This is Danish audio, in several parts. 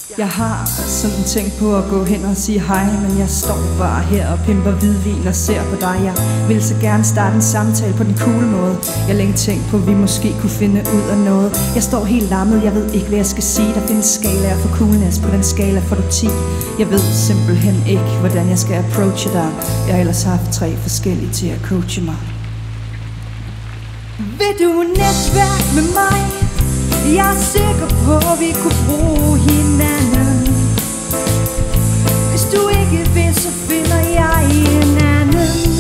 Jeg har sådan tænkt på at gå hen og sige hej, men jeg står bare her og pimper hvidvin og ser på dig. Jeg vil så gerne starte en samtale på den cool måde. Jeg har længe tænkt på, at vi måske kunne finde ud af noget. Jeg står helt lammet, jeg ved ikke, hvad jeg skal sige. Der findes skalaer for coolness, på den skala får du 10. Jeg ved simpelthen ikke, hvordan jeg skal approache dig. Jeg har ellers haft 3 forskellige til at coache mig. Vil du netværk med mig? Jeg er sikker på, at vi kunne bruge hinanden. Hvis du ikke vil, så finder jeg en anden.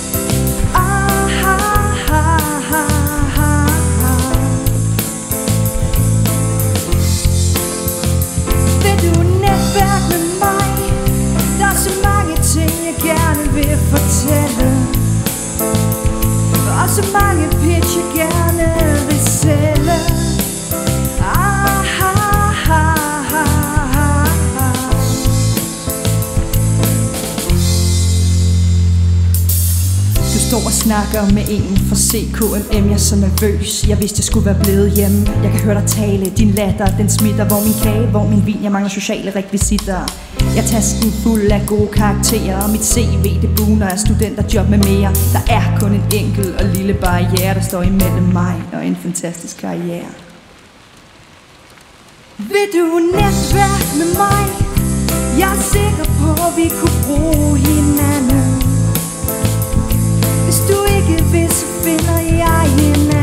Vil du netværke med mig? Der er så mange ting, jeg gerne vil fortælle, og så mange pitch, jeg gerne vil sælge. Du står og snakker med en fra CKLM. Jeg er så nervøs, jeg vidste jeg skulle være blevet hjemme. Jeg kan høre dig tale, din latter, den smitter. Hvor min kage, hvor min vin, jeg mangler sociale rekvisitter. Jeg tasken fuld af gode karakterer, og mit CV det buner af studenterjob med mere. Der er kun en enkelt og lille barriere, der står imellem mig og en fantastisk karriere. Vil du netværke med mig? Jeg er sikker på, at vi kunne bruge hinanden. Hvis du ikke vil, så finder jeg hinanden.